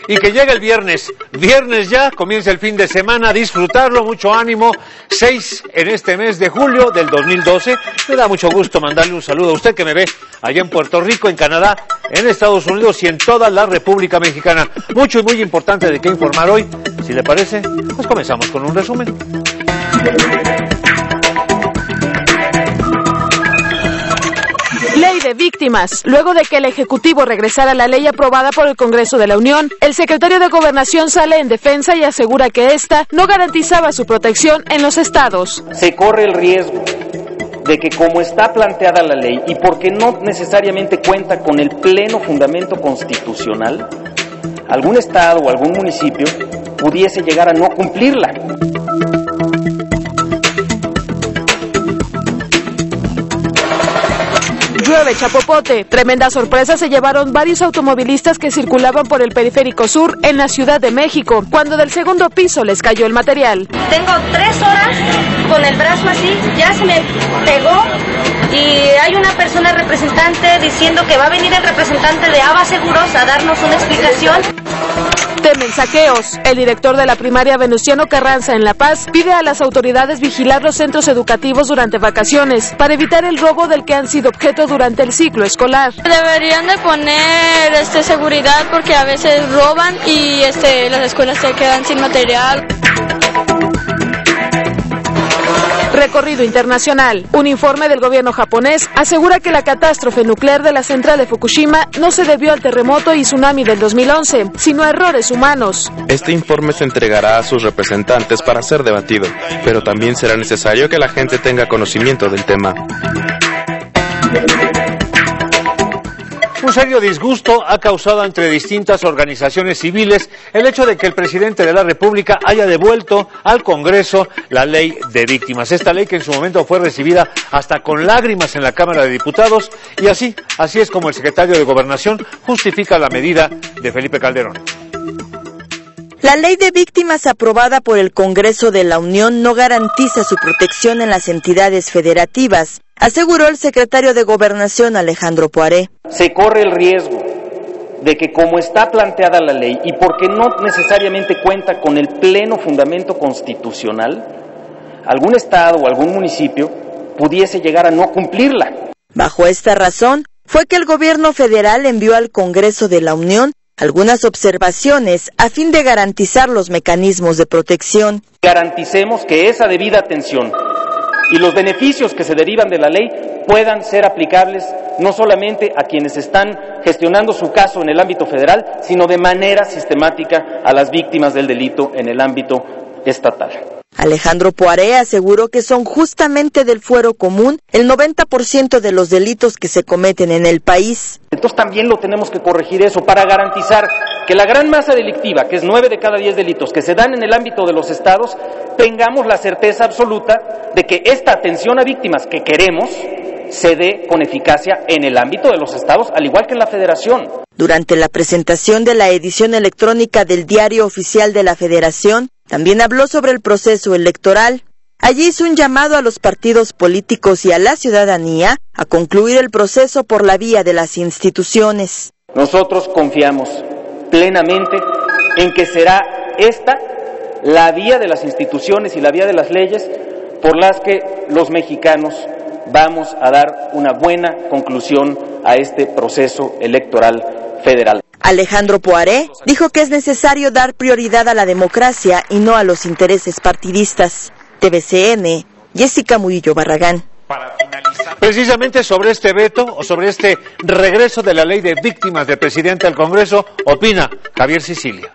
y que llega el viernes. Viernes ya, comienza el fin de semana, a disfrutarlo, mucho ánimo. 6 en este mes de julio del 2012. Me da mucho gusto mandarle un saludo a usted que me ve allá en Puerto Rico, en Canadá, en Estados Unidos y en toda la República Mexicana. Mucho y muy importante de qué informar hoy. Si le parece, pues comenzamos con un resumen. Ley de víctimas. Luego de que el Ejecutivo regresara a la ley aprobada por el Congreso de la Unión, el secretario de Gobernación sale en defensa y asegura que esta no garantizaba su protección en los estados. Se corre el riesgo de que, como está planteada la ley y porque no necesariamente cuenta con el pleno fundamento constitucional, algún estado o algún municipio pudiese llegar a no cumplirla. Llueve chapopote. Tremenda sorpresa se llevaron varios automovilistas que circulaban por el Periférico Sur en la Ciudad de México, cuando del segundo piso les cayó el material. Tengo 3 horas con el brazo así, ya se me pegó y hay una persona representante diciendo que va a venir el representante de ABA Seguros a darnos una explicación. Temen saqueos. El director de la primaria Venustiano Carranza en La Paz pide a las autoridades vigilar los centros educativos durante vacaciones para evitar el robo del que han sido objeto durante el ciclo escolar. Deberían de poner seguridad porque a veces roban y las escuelas se quedan sin material. Recorrido internacional. Un informe del gobierno japonés asegura que la catástrofe nuclear de la central de Fukushima no se debió al terremoto y tsunami del 2011, sino a errores humanos. Este informe se entregará a sus representantes para ser debatido, pero también será necesario que la gente tenga conocimiento del tema. Un serio disgusto ha causado entre distintas organizaciones civiles el hecho de que el presidente de la República haya devuelto al Congreso la ley de víctimas. Esta ley que en su momento fue recibida hasta con lágrimas en la Cámara de Diputados y así es como el secretario de Gobernación justifica la medida de Felipe Calderón. La ley de víctimas aprobada por el Congreso de la Unión no garantiza su protección en las entidades federativas, aseguró el secretario de Gobernación Alejandro Poiré. Se corre el riesgo de que, como está planteada la ley y porque no necesariamente cuenta con el pleno fundamento constitucional, algún estado o algún municipio pudiese llegar a no cumplirla. Bajo esta razón, fue que el gobierno federal envió al Congreso de la Unión algunas observaciones a fin de garantizar los mecanismos de protección. Garanticemos que esa debida atención y los beneficios que se derivan de la ley puedan ser aplicables no solamente a quienes están gestionando su caso en el ámbito federal, sino de manera sistemática a las víctimas del delito en el ámbito estatal. Alejandro Poiré aseguró que son justamente del fuero común el 90% de los delitos que se cometen en el país. Entonces también lo tenemos que corregir eso para garantizar que la gran masa delictiva, que es 9 de cada 10 delitos que se dan en el ámbito de los estados, tengamos la certeza absoluta de que esta atención a víctimas que queremos se dé con eficacia en el ámbito de los estados, al igual que en la federación. Durante la presentación de la edición electrónica del Diario Oficial de la Federación, también habló sobre el proceso electoral. Allí hizo un llamado a los partidos políticos y a la ciudadanía a concluir el proceso por la vía de las instituciones. Nosotros confiamos plenamente en que será esta la vía de las instituciones y la vía de las leyes por las que los mexicanos vamos a dar una buena conclusión a este proceso electoral federal. Alejandro Poiré dijo que es necesario dar prioridad a la democracia y no a los intereses partidistas. TVCN, Jessica Murillo Barragán. Precisamente sobre este veto o sobre este regreso de la ley de víctimas del presidente al Congreso, opina Javier Sicilia.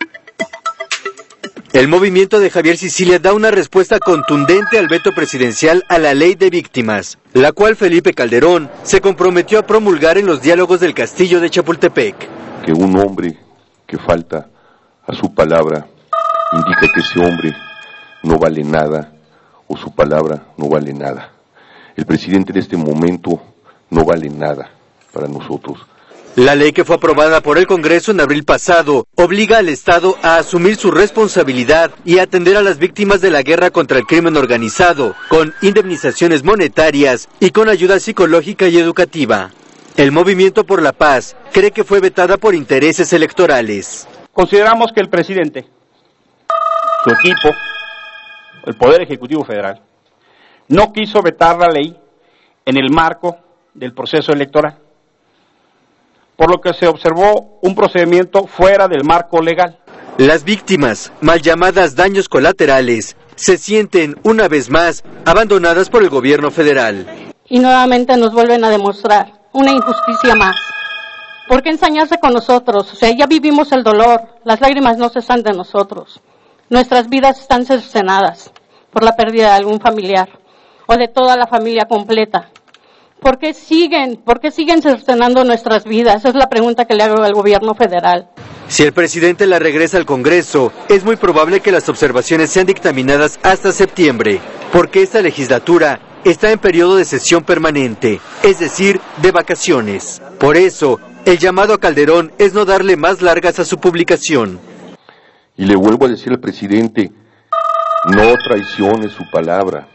El movimiento de Javier Sicilia da una respuesta contundente al veto presidencial a la ley de víctimas, la cual Felipe Calderón se comprometió a promulgar en los diálogos del Castillo de Chapultepec. Que un hombre que falta a su palabra indica que ese hombre no vale nada o su palabra no vale nada. El presidente en este momento no vale nada para nosotros. La ley que fue aprobada por el Congreso en abril pasado obliga al Estado a asumir su responsabilidad y a atender a las víctimas de la guerra contra el crimen organizado, con indemnizaciones monetarias y con ayuda psicológica y educativa. El Movimiento por la Paz cree que fue vetada por intereses electorales. Consideramos que el presidente, su equipo, el Poder Ejecutivo Federal, no quiso vetar la ley en el marco del proceso electoral, por lo que se observó un procedimiento fuera del marco legal. Las víctimas, mal llamadas daños colaterales, se sienten una vez más abandonadas por el gobierno federal. Y nuevamente nos vuelven a demostrar una injusticia más. ¿Por qué ensañarse con nosotros? O sea, ya vivimos el dolor, las lágrimas no cesan de nosotros. Nuestras vidas están cercenadas por la pérdida de algún familiar o de toda la familia completa. ¿Por qué siguen cercenando nuestras vidas? Esa es la pregunta que le hago al gobierno federal. Si el presidente la regresa al Congreso, es muy probable que las observaciones sean dictaminadas hasta septiembre, porque esta legislatura está en periodo de sesión permanente, es decir, de vacaciones. Por eso, el llamado a Calderón es no darle más largas a su publicación. Y le vuelvo a decir al presidente, no traicione su palabra.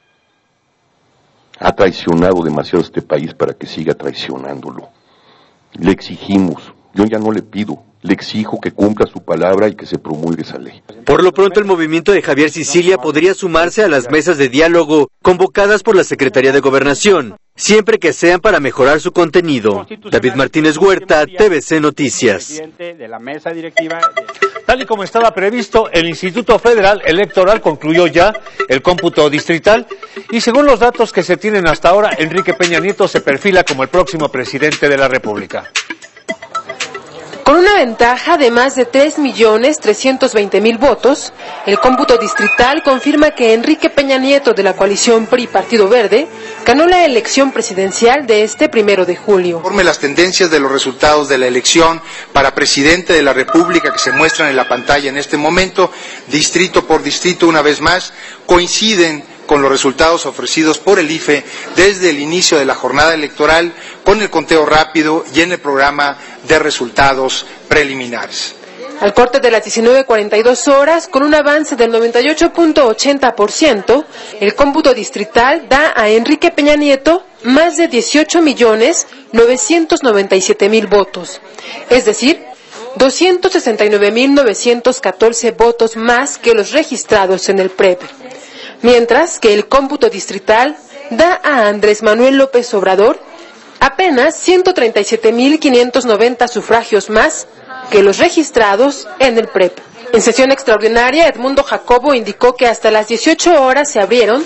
Ha traicionado demasiado este país para que siga traicionándolo. Le exigimos, yo ya no le pido, le exijo que cumpla su palabra y que se promulgue esa ley. Por lo pronto, el movimiento de Javier Sicilia podría sumarse a las mesas de diálogo convocadas por la Secretaría de Gobernación, siempre que sean para mejorar su contenido. David Martínez Huerta, TVC Noticias. Tal y como estaba previsto, el Instituto Federal Electoral concluyó ya el cómputo distrital y según los datos que se tienen hasta ahora, Enrique Peña Nieto se perfila como el próximo presidente de la República. Con una ventaja de más de 3.320.000 votos, el cómputo distrital confirma que Enrique Peña Nieto de la coalición PRI-Partido Verde ganó la elección presidencial de este 1 de julio. Conforme las tendencias de los resultados de la elección para presidente de la República que se muestran en la pantalla en este momento, distrito por distrito una vez más, coinciden con los resultados ofrecidos por el IFE desde el inicio de la jornada electoral con el conteo rápido y en el programa de resultados preliminares. Al corte de las 19:42 horas, con un avance del 98.80%, el cómputo distrital da a Enrique Peña Nieto más de 18.997.000 votos, es decir, 269.914 votos más que los registrados en el PREP. Mientras que el cómputo distrital da a Andrés Manuel López Obrador apenas 137.590 sufragios más que los registrados en el PREP. En sesión extraordinaria, Edmundo Jacobo indicó que hasta las 18 horas se abrieron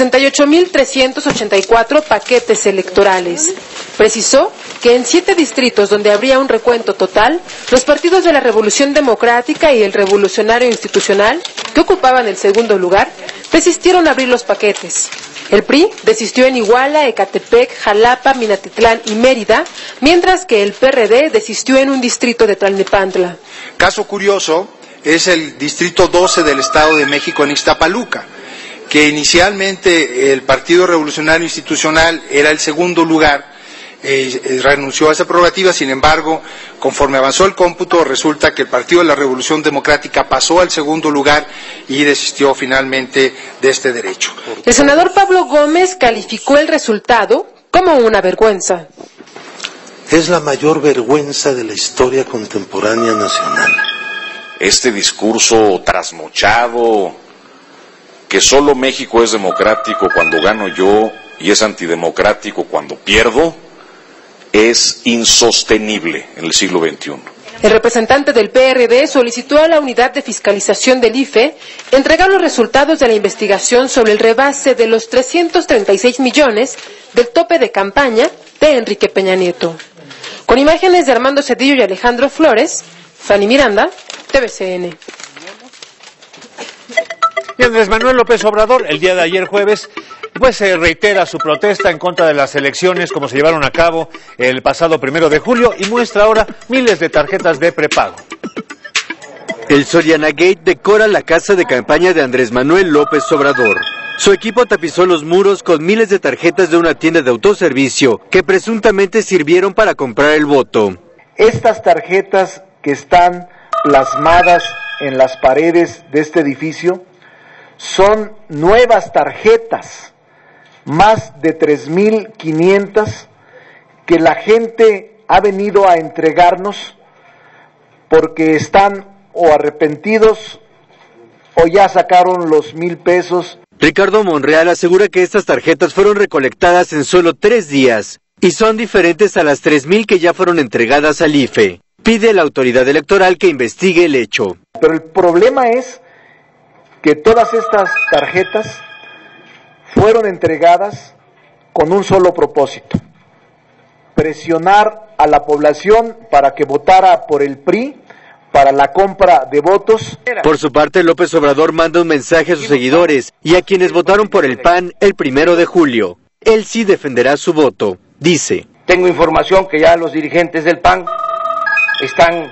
68.384 paquetes electorales. Precisó que en 7 distritos donde habría un recuento total, los partidos de la Revolución Democrática y el Revolucionario Institucional, que ocupaban el segundo lugar, desistieron a abrir los paquetes. El PRI desistió en Iguala, Ecatepec, Jalapa, Minatitlán y Mérida, mientras que el PRD desistió en un distrito de Tlalnepantla. Caso curioso es el distrito 12 del Estado de México en Ixtapaluca, que inicialmente el Partido Revolucionario Institucional era el segundo lugar, renunció a esa prerrogativa. Sin embargo, conforme avanzó el cómputo, resulta que el Partido de la Revolución Democrática pasó al segundo lugar y desistió finalmente de este derecho. El senador Pablo Gómez calificó el resultado como una vergüenza. Es la mayor vergüenza de la historia contemporánea nacional. Este discurso trasnochado, que solo México es democrático cuando gano yo y es antidemocrático cuando pierdo, es insostenible en el siglo XXI. El representante del PRD solicitó a la Unidad de Fiscalización del IFE entregar los resultados de la investigación sobre el rebase de los 336 millones del tope de campaña de Enrique Peña Nieto. Con imágenes de Armando Cedillo y Alejandro Flores, Fanny Miranda, TVCN. Y Andrés Manuel López Obrador, el día de ayer jueves, reitera su protesta en contra de las elecciones como se llevaron a cabo el pasado 1 de julio y muestra ahora miles de tarjetas de prepago. El Soriana Gate decora la casa de campaña de Andrés Manuel López Obrador. Su equipo tapizó los muros con miles de tarjetas de una tienda de autoservicio que presuntamente sirvieron para comprar el voto. Estas tarjetas que están plasmadas en las paredes de este edificio son nuevas tarjetas, más de 3.500 que la gente ha venido a entregarnos porque están o arrepentidos o ya sacaron los 1,000 pesos. Ricardo Monreal asegura que estas tarjetas fueron recolectadas en solo 3 días y son diferentes a las 3,000 que ya fueron entregadas al IFE. Pide a la autoridad electoral que investigue el hecho. Pero el problema es que todas estas tarjetas fueron entregadas con un solo propósito: presionar a la población para que votara por el PRI para la compra de votos. Por su parte, López Obrador manda un mensaje a sus seguidores y a quienes votaron por el PAN el 1 de julio. Él sí defenderá su voto. Dice: tengo información que ya los dirigentes del PAN están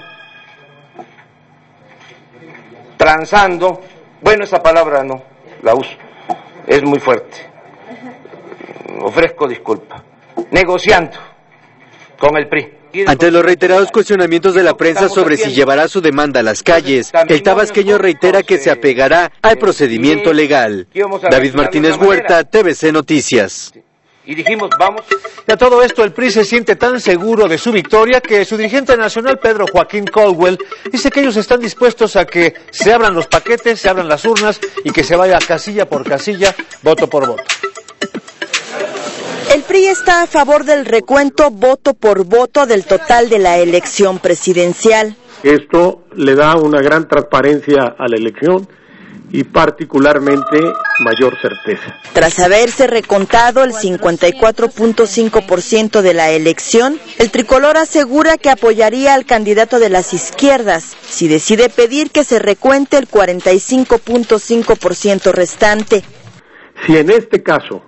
transando, bueno, esa palabra no la uso, es muy fuerte, ofrezco disculpa, negociando con el PRI. Ante los reiterados cuestionamientos de la prensa sobre si llevará su demanda a las calles, el tabasqueño reitera que se apegará al procedimiento legal. David Martínez Huerta, TVC Noticias. Y dijimos, vamos. Y a todo esto, el PRI se siente tan seguro de su victoria que su dirigente nacional, Pedro Joaquín Caldwell, dice que ellos están dispuestos a que se abran los paquetes, se abran las urnas y que se vaya casilla por casilla, voto por voto. El PRI está a favor del recuento voto por voto del total de la elección presidencial. Esto le da una gran transparencia a la elección y particularmente mayor certeza. Tras haberse recontado el 54.5% de la elección, el tricolor asegura que apoyaría al candidato de las izquierdas si decide pedir que se recuente el 45.5% restante. Si en este caso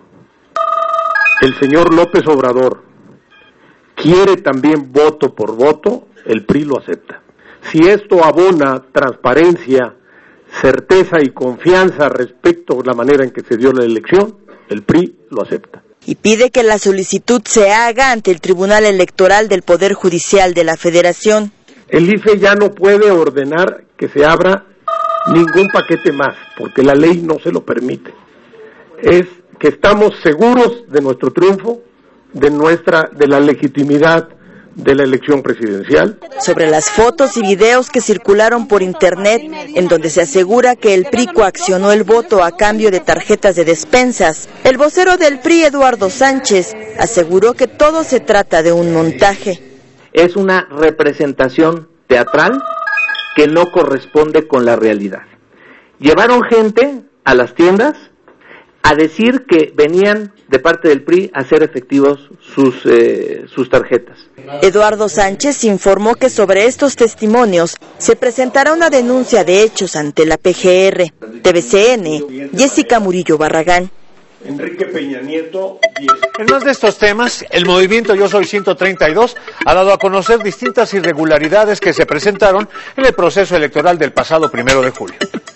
el señor López Obrador quiere también voto por voto, el PRI lo acepta. Si esto abona transparencia, certeza y confianza respecto a la manera en que se dio la elección, el PRI lo acepta. Y pide que la solicitud se haga ante el Tribunal Electoral del Poder Judicial de la Federación. El IFE ya no puede ordenar que se abra ningún paquete más, porque la ley no se lo permite. Es que estamos seguros de nuestro triunfo, de la legitimidad de la elección presidencial. Sobre las fotos y videos que circularon por internet, en donde se asegura que el PRI coaccionó el voto a cambio de tarjetas de despensas, el vocero del PRI, Eduardo Sánchez, aseguró que todo se trata de un montaje. Es una representación teatral que no corresponde con la realidad. Llevaron gente a las tiendas a decir que venían de parte del PRI a hacer efectivos sus tarjetas. Eduardo Sánchez informó que sobre estos testimonios se presentará una denuncia de hechos ante la PGR. TVCN, Jessica Murillo Barragán. Enrique Peña Nieto, 10. En más de estos temas, el movimiento Yo Soy 132 ha dado a conocer distintas irregularidades que se presentaron en el proceso electoral del pasado 1 de julio.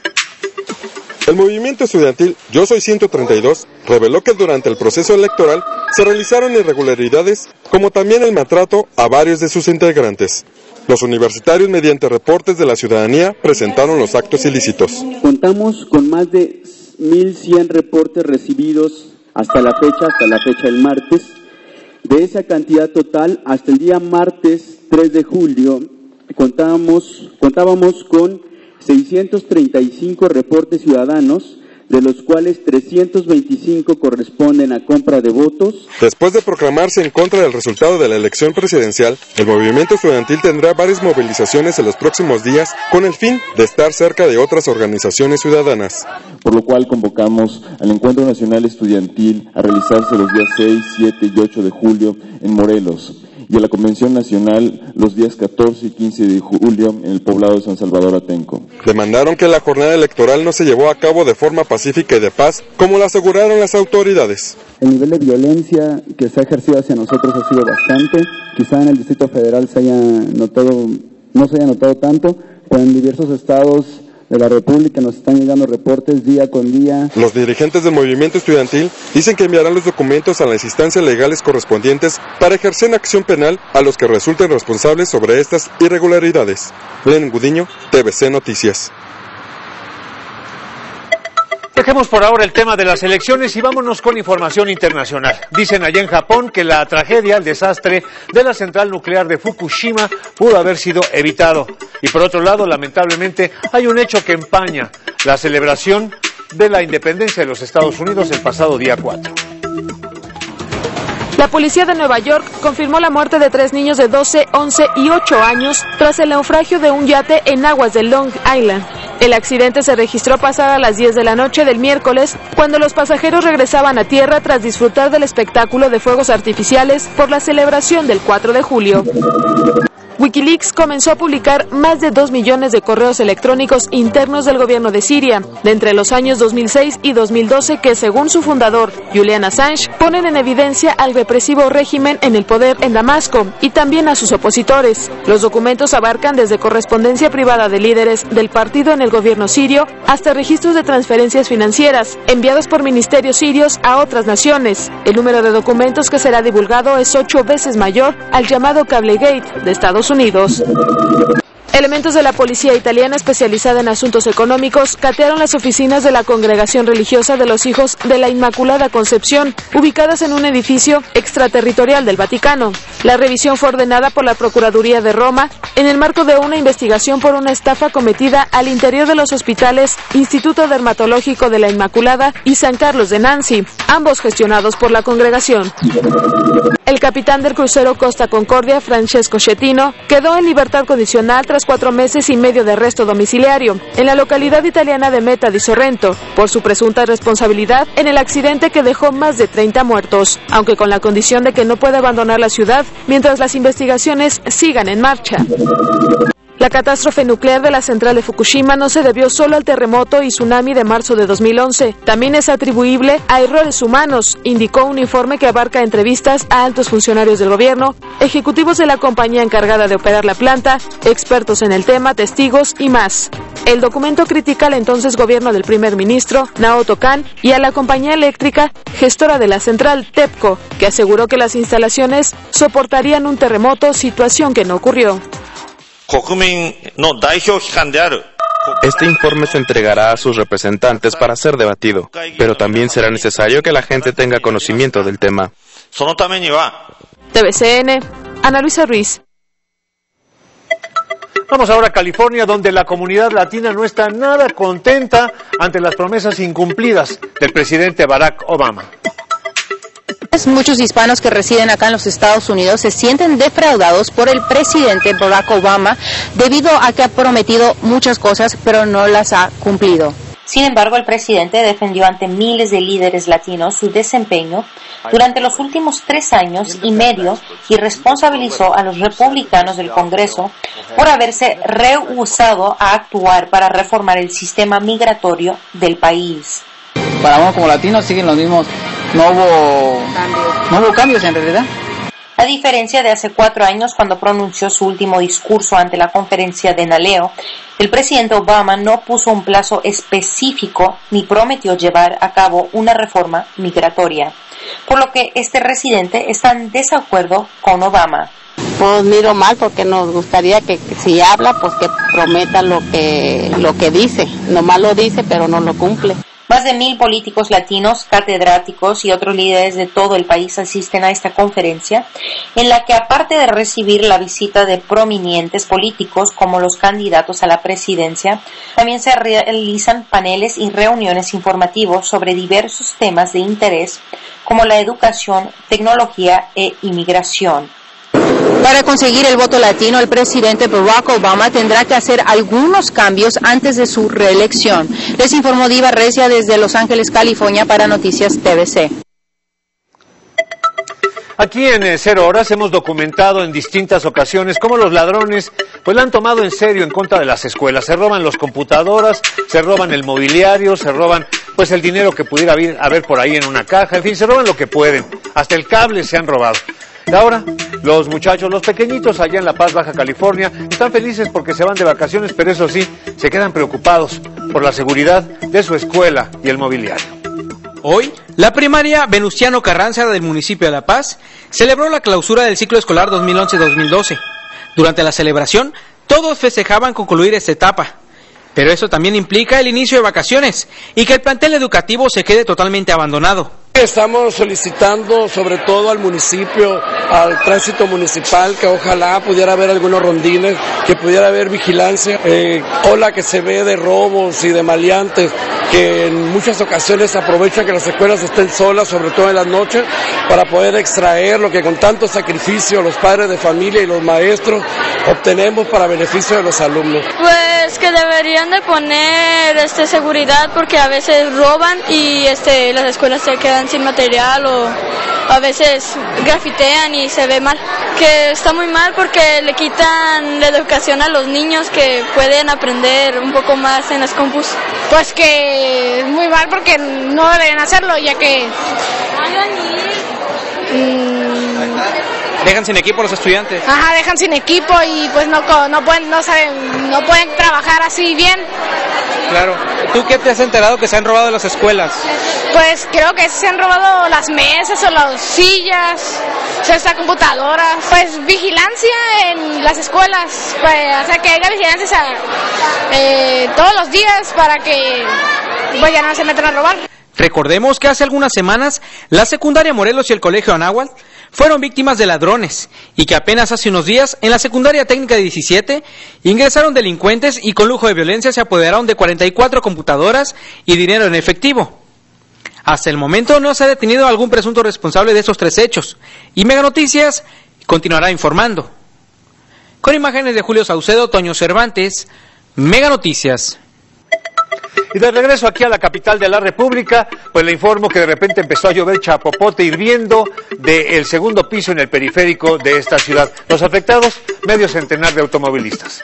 El movimiento estudiantil Yo Soy 132 reveló que durante el proceso electoral se realizaron irregularidades, como también el maltrato a varios de sus integrantes. Los universitarios, mediante reportes de la ciudadanía, presentaron los actos ilícitos. Contamos con más de 1,100 reportes recibidos hasta la fecha del martes. De esa cantidad total, hasta el día martes 3 de julio, contábamos con 635 reportes ciudadanos, de los cuales 325 corresponden a compra de votos. Después de proclamarse en contra del resultado de la elección presidencial, el movimiento estudiantil tendrá varias movilizaciones en los próximos días con el fin de estar cerca de otras organizaciones ciudadanas. Por lo cual convocamos al Encuentro Nacional Estudiantil a realizarse los días 6, 7 y 8 de julio en Morelos, y a la Convención Nacional los días 14 y 15 de julio en el poblado de San Salvador Atenco. Demandaron que la jornada electoral no se llevó a cabo de forma pacífica y de paz, como lo aseguraron las autoridades. El nivel de violencia que se ha ejercido hacia nosotros ha sido bastante. Quizá en el Distrito Federal no se haya notado tanto, pero en diversos estados de la República nos están llegando reportes día con día. Los dirigentes del movimiento estudiantil dicen que enviarán los documentos a las instancias legales correspondientes para ejercer acción penal a los que resulten responsables sobre estas irregularidades. Lenin Gudiño, TVC Noticias. Dejemos por ahora el tema de las elecciones y vámonos con información internacional. Dicen allá en Japón que la tragedia, el desastre de la central nuclear de Fukushima pudo haber sido evitado. Y por otro lado, lamentablemente, hay un hecho que empaña la celebración de la independencia de los Estados Unidos el pasado día 4. La policía de Nueva York confirmó la muerte de 3 niños de 12, 11 y 8 años tras el naufragio de un yate en aguas de Long Island. El accidente se registró pasada las 10 de la noche del miércoles, cuando los pasajeros regresaban a tierra tras disfrutar del espectáculo de fuegos artificiales por la celebración del 4 de julio. Wikileaks comenzó a publicar más de 2 millones de correos electrónicos internos del gobierno de Siria, de entre los años 2006 y 2012 que, según su fundador, Julian Assange, ponen en evidencia al represivo régimen en el poder en Damasco y también a sus opositores. Los documentos abarcan desde correspondencia privada de líderes del partido en el gobierno sirio hasta registros de transferencias financieras enviados por ministerios sirios a otras naciones. El número de documentos que será divulgado es 8 veces mayor al llamado Cablegate de Estados Unidos. Elementos de la policía italiana especializada en asuntos económicos catearon las oficinas de la Congregación Religiosa de los Hijos de la Inmaculada Concepción, ubicadas en un edificio extraterritorial del Vaticano. La revisión fue ordenada por la Procuraduría de Roma en el marco de una investigación por una estafa cometida al interior de los hospitales Instituto Dermatológico de la Inmaculada y San Carlos de Nancy, ambos gestionados por la congregación. El capitán del crucero Costa Concordia, Francesco Schettino, quedó en libertad condicional tras 4 meses y medio de arresto domiciliario en la localidad italiana de Meta di Sorrento por su presunta responsabilidad en el accidente que dejó más de 30 muertos, aunque con la condición de que no puede abandonar la ciudad mientras las investigaciones sigan en marcha. La catástrofe nuclear de la central de Fukushima no se debió solo al terremoto y tsunami de marzo de 2011. También es atribuible a errores humanos, indicó un informe que abarca entrevistas a altos funcionarios del gobierno, ejecutivos de la compañía encargada de operar la planta, expertos en el tema, testigos y más. El documento critica al entonces gobierno del primer ministro, Naoto Kan, y a la compañía eléctrica gestora de la central, TEPCO, que aseguró que las instalaciones soportarían un terremoto, situación que no ocurrió. Este informe se entregará a sus representantes para ser debatido, pero también será necesario que la gente tenga conocimiento del tema. TVCN, Ana Luisa Ruiz. Vamos ahora a California, donde la comunidad latina no está nada contenta ante las promesas incumplidas del presidente Barack Obama. Muchos hispanos que residen acá en los Estados Unidos se sienten defraudados por el presidente Barack Obama debido a que ha prometido muchas cosas pero no las ha cumplido. Sin embargo, el presidente defendió ante miles de líderes latinos su desempeño durante los últimos 3 años y medio y responsabilizó a los republicanos del Congreso por haberse rehusado a actuar para reformar el sistema migratorio del país. Para uno como latino siguen los mismos, no hubo cambios en realidad. A diferencia de hace 4 años, cuando pronunció su último discurso ante la conferencia de Naleo, el presidente Obama no puso un plazo específico ni prometió llevar a cabo una reforma migratoria, por lo que este residente está en desacuerdo con Obama. Pues miro mal porque nos gustaría que si habla, pues que prometa lo que dice. Nomás lo dice, pero no lo cumple. Más de 1,000 políticos latinos, catedráticos y otros líderes de todo el país asisten a esta conferencia, en la que aparte de recibir la visita de prominentes políticos como los candidatos a la presidencia, también se realizan paneles y reuniones informativos sobre diversos temas de interés como la educación, tecnología e inmigración. Para conseguir el voto latino, el presidente Barack Obama tendrá que hacer algunos cambios antes de su reelección. Les informó Diva Recia desde Los Ángeles, California, para Noticias TVC. Aquí en 0 Horas hemos documentado en distintas ocasiones cómo los ladrones pues la han tomado en serio en contra de las escuelas. Se roban las computadoras, se roban el mobiliario, se roban pues el dinero que pudiera haber por ahí en una caja, en fin, se roban lo que pueden. Hasta el cable se han robado. Y ahora, los muchachos, los pequeñitos allá en La Paz, Baja California, están felices porque se van de vacaciones, pero eso sí, se quedan preocupados por la seguridad de su escuela y el mobiliario. Hoy, la primaria Venustiano Carranza del municipio de La Paz celebró la clausura del ciclo escolar 2011-2012. Durante la celebración, todos festejaban concluir esta etapa. Pero eso también implica el inicio de vacaciones y que el plantel educativo se quede totalmente abandonado. Estamos solicitando sobre todo al municipio, al tránsito municipal, que ojalá pudiera haber algunos rondines, que pudiera haber vigilancia, ola que se ve de robos y de maleantes, que en muchas ocasiones aprovechan que las escuelas estén solas, sobre todo en las noches, para poder extraer lo que con tanto sacrificio los padres de familia y los maestros obtenemos para beneficio de los alumnos. Pues que deberían de poner seguridad, porque a veces roban y las escuelas se quedan sin material, o a veces grafitean y se ve mal. Que está muy mal porque le quitan la educación a los niños que pueden aprender un poco más en las compus. Pues que es muy mal porque no deben hacerlo, ya que Dejan sin equipo a los estudiantes. Ajá, dejan sin equipo y pues no pueden trabajar así bien. Claro. ¿Tú qué te has enterado que se han robado las escuelas? Pues creo que se han robado las mesas o las sillas, o computadoras. Pues vigilancia en las escuelas, pues, o sea que haya vigilancia todos los días para que ya no se metan a robar. Recordemos que hace algunas semanas la secundaria Morelos y el colegio Anáhuac fueron víctimas de ladrones y que apenas hace unos días en la secundaria técnica 17 ingresaron delincuentes y con lujo de violencia se apoderaron de 44 computadoras y dinero en efectivo. Hasta el momento no se ha detenido algún presunto responsable de estos 3 hechos y Mega Noticias continuará informando. Con imágenes de Julio Saucedo, Toño Cervantes, Mega Noticias. Y de regreso aquí a la capital de la República, pues le informo que de repente empezó a llover chapopote hirviendo del segundo piso en el periférico de esta ciudad. Los afectados, medio centenar de automovilistas.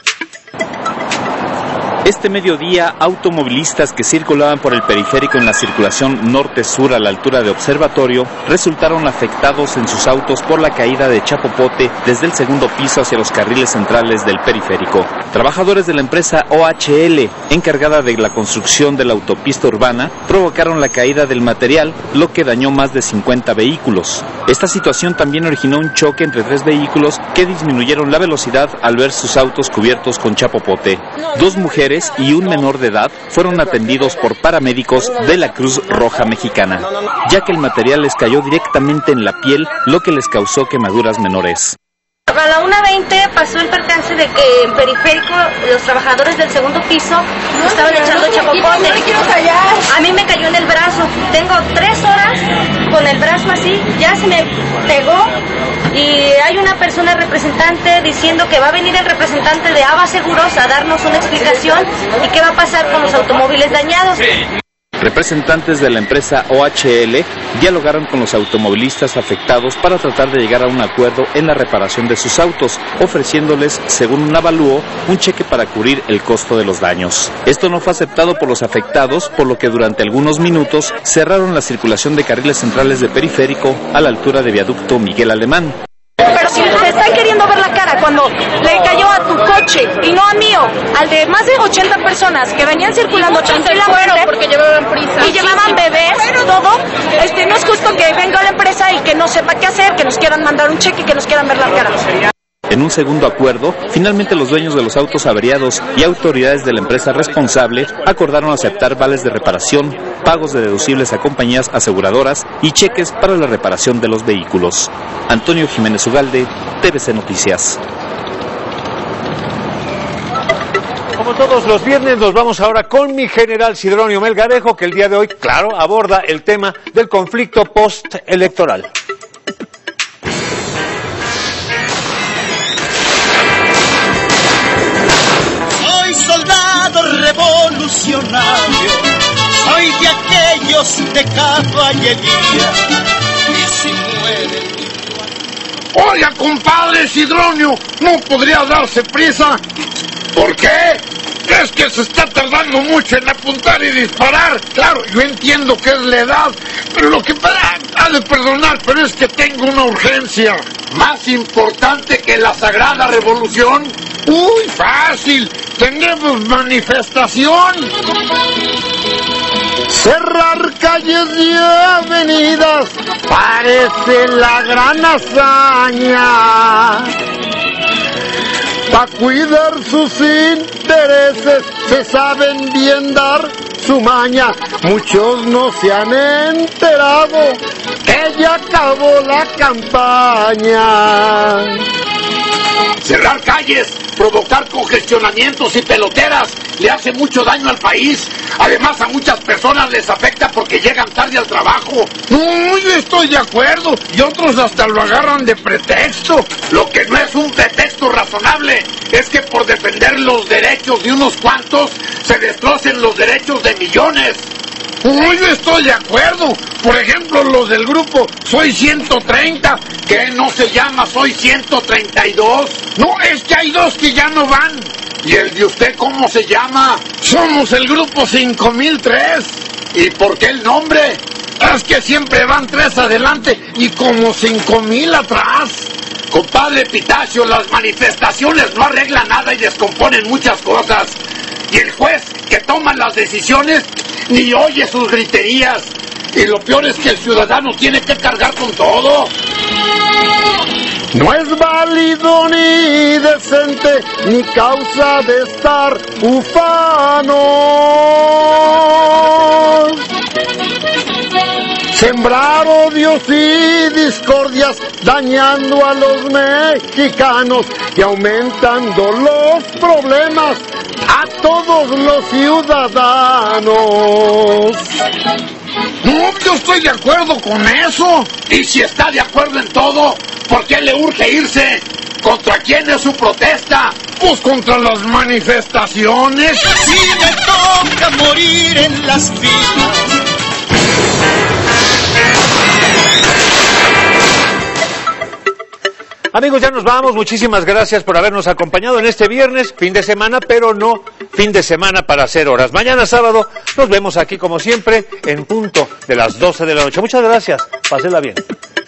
Este mediodía, automovilistas que circulaban por el periférico en la circulación norte-sur a la altura de Observatorio resultaron afectados en sus autos por la caída de chapopote desde el segundo piso hacia los carriles centrales del periférico. Trabajadores de la empresa OHL, encargada de la construcción de la autopista urbana, provocaron la caída del material, lo que dañó más de 50 vehículos. Esta situación también originó un choque entre 3 vehículos que disminuyeron la velocidad al ver sus autos cubiertos con chapopote. 2 mujeres y un menor de edad fueron atendidos por paramédicos de la Cruz Roja Mexicana, ya que el material les cayó directamente en la piel, lo que les causó quemaduras menores. A la 1:20 pasó el percance de que en periférico los trabajadores del segundo piso estaban echando chapopote. A mí me cayó en el brazo. Tengo 3 horas con el brazo así, ya se me pegó y hay una persona representante diciendo que va a venir el representante de ABA Seguros a darnos una explicación y qué va a pasar con los automóviles dañados. Representantes de la empresa OHL dialogaron con los automovilistas afectados para tratar de llegar a un acuerdo en la reparación de sus autos, ofreciéndoles, según un avalúo, un cheque para cubrir el costo de los daños. Esto no fue aceptado por los afectados, por lo que durante algunos minutos cerraron la circulación de carriles centrales de periférico a la altura de viaducto Miguel Alemán. Pero si te están queriendo ver la cara cuando le cayó a tu coche y no a mío, al de más de 80 personas que venían circulando tranquilamente porque llevaban prisa y llevaban bebés, todo, no es justo que venga la empresa y que no sepa qué hacer, que nos quieran mandar un cheque y que nos quieran ver la cara. En un segundo acuerdo, finalmente los dueños de los autos averiados y autoridades de la empresa responsable acordaron aceptar vales de reparación, pagos de deducibles a compañías aseguradoras y cheques para la reparación de los vehículos. Antonio Jiménez Ugalde, TVC Noticias. Como todos los viernes, nos vamos ahora con mi general Sidronio Melgarejo, que el día de hoy, claro, aborda el tema del conflicto postelectoral. Soldado revolucionario, soy de aquellos de caballería y si mueren. Oiga, compadre Sidronio, ¿no podría darse prisa? ¿Por qué? Es que se está tardando mucho en apuntar y disparar. Claro, yo entiendo que es la edad, pero lo que ha de perdonar, pero es que tengo una urgencia. ¿Más importante que la Sagrada Revolución? Uy, fácil, tendremos manifestación. Cerrar calles y avenidas parece la gran hazaña. pa' cuidar sus intereses, se saben bien dar su maña. Muchos no se han enterado que ya acabó la campaña. Cerrar calles, provocar congestionamientos y peloteras le hace mucho daño al país. Además, a muchas personas les afecta porque llegan tarde al trabajo. No, yo estoy de acuerdo. Y otros hasta lo agarran de pretexto. Lo que no es un pretexto razonable es que por defender los derechos de unos cuantos se destrocen los derechos de millones. Yo estoy de acuerdo. Por ejemplo, los del grupo Soy 130, que no se llama Soy 132. No, es que hay dos que ya no van. ¿Y el de usted cómo se llama? Somos el grupo 5003. ¿Y por qué el nombre? Es que siempre van 3 adelante y como 5000 atrás. Compadre Pitacio, las manifestaciones no arreglan nada y descomponen muchas cosas. Y el juez que toma las decisiones ni oye sus griterías. Y lo peor es que el ciudadano tiene que cargar con todo. No es válido ni decente ni causa de estar ufano sembrar odios y discordias, dañando a los mexicanos y aumentando los problemas a todos los ciudadanos. No, yo estoy de acuerdo con eso. Y si está de acuerdo en todo, ¿por qué le urge irse? ¿Contra quién es su protesta? Pues contra las manifestaciones. Si me toca morir en las filas. Amigos, ya nos vamos. Muchísimas gracias por habernos acompañado en este viernes, fin de semana, pero no fin de semana para hacer horas. Mañana sábado nos vemos aquí como siempre en punto de las 12 de la noche. Muchas gracias. Pásenla bien.